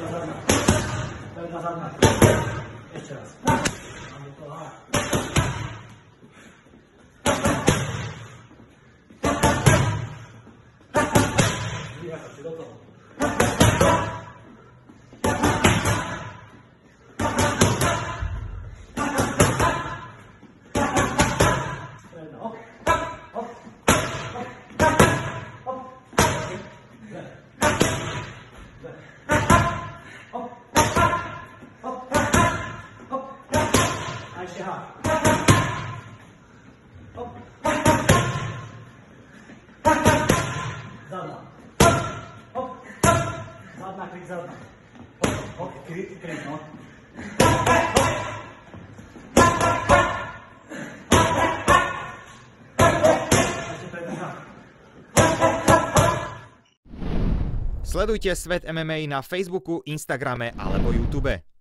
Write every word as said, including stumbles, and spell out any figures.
zadná. Predná zadná. Ešte raz. Vyhľadať si do toho. Predná, hop, hop, hop, hop. Dve. Dve. Hop, hop, hop. A ešte há. Hop. Zadná. Hop. Zadná, kryt, zadná. Hop, hop, kryt, kryt, no. Sledujte Svet em em á na Facebooku, Instagrame alebo YouTube.